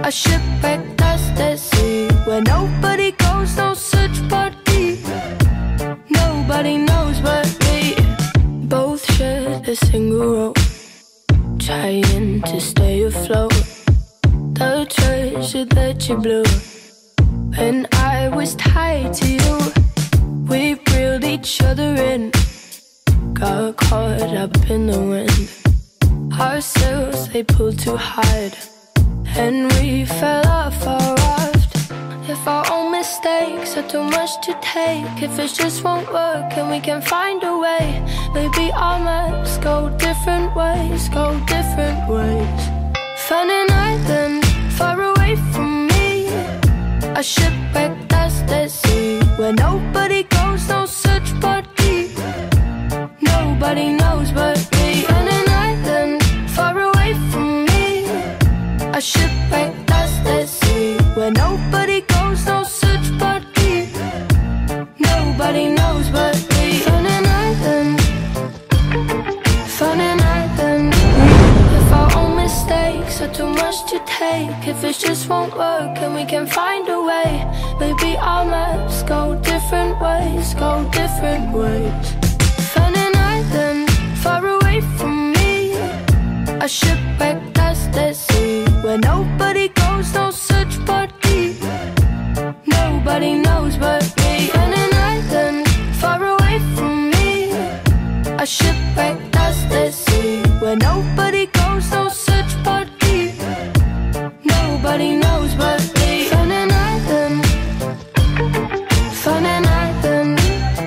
A shipwreck that's the sea, where nobody goes, no search party. Nobody knows but me. Both shared a single rope, trying to stay afloat. The treasure that you blew when I was tied to you. We reeled each other in, got caught up in the wind. Our sails, they pulled too hard, and we fell off our raft. If our own mistakes are too much to take, if it just won't work and we can find a way, maybe our maps go different ways, go different ways. Find an island far away from me, a shipwreck that's the sea, where nobody goes, no search party. Nobody knows but me. Find an island far away from me, a shipwreck that's the sea, where nobody goes, no search party. Nobody knows but me. Find an island, find an island. If our own mistakes are too much to take, if it just won't work and we can find a way, maybe our maps go different ways, go different ways. Find an island far away from me, a shipwreck that's the sea, where nobody goes, no search party. Nobody knows but me. Find an island far away from me, a shipwreck that's the sea, where nobody goes, no search party. Nobody knows but me. Find an island, find an island.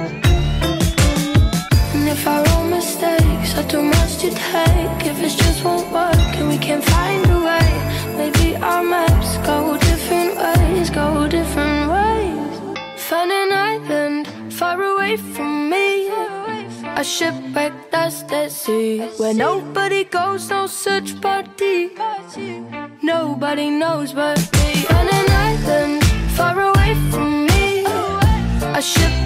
And if our own mistakes are too much to take, if it just won't work and we can't find a way, maybe our maps go different ways, go different ways. Find an island far away from me, a shipwreck that's the sea, where nobody goes, no search party. Nobody knows but me. Find an island far away from me, a shipwreck